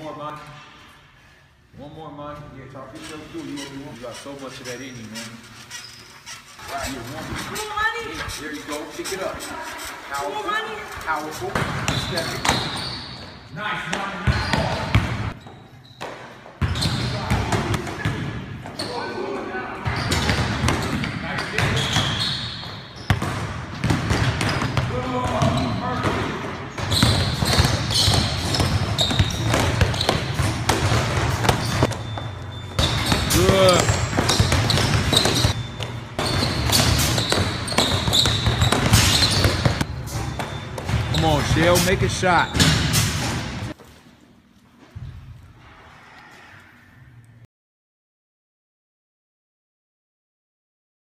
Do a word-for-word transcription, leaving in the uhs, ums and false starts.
more, Mike. One more, Mike. Yeah, talk yourself through. You, you, you got so much of that in you, man. Right, here, one more. There you go. Pick it up. Powerful. Powerful. Step it. Nice, nice, nice. Good. Come on, Shell, make a shot.